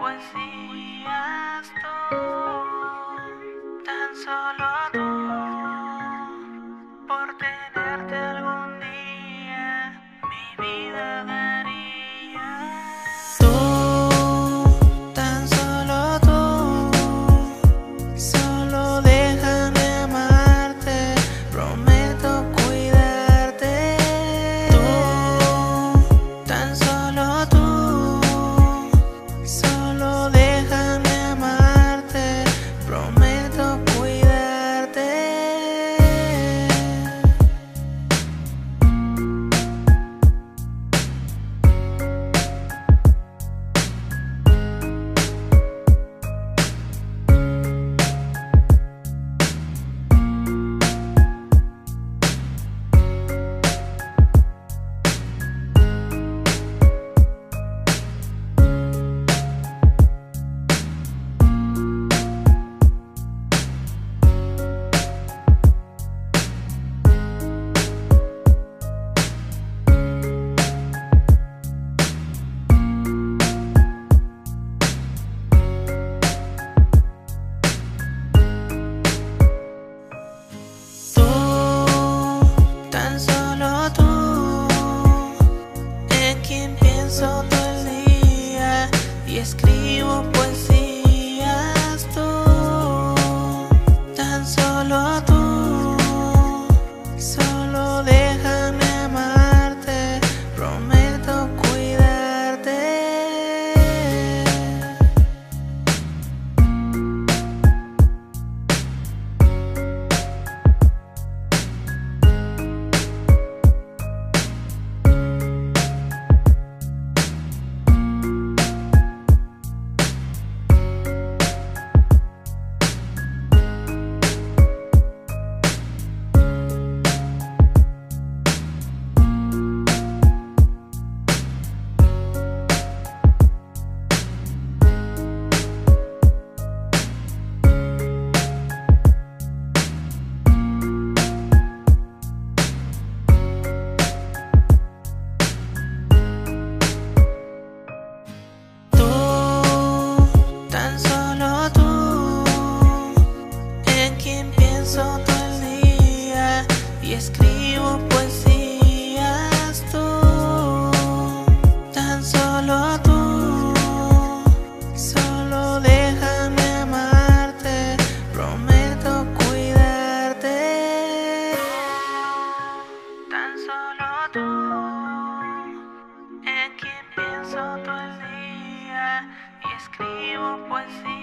poesías tú, tan solo tú, por tenerte algún día, mi vida daría. Tú, tan solo tú, solo déjame amarte, prometo cuidarte. Tú, tan solo tú, solo déjame amarte, prometo cuidarte. Tan solo tú, en quien pienso todo el día y escribo poesías. Tú, tan solo tú, solo déjame amarte, prometo cuidarte. Tan solo tú, en quien pienso todo el día y escribo poesías. Tú, tan solo tú, solo déjame amarte, prometo cuidarte. Tan solo tú, en quien pienso todo el día y escribo poesía.